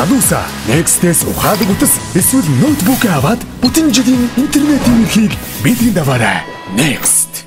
Залуусаа Next-с ухаадаг утас эсвэл ноутбук аваад бүтэн жилийн интернетийн эрхийг бидний даваарай. Next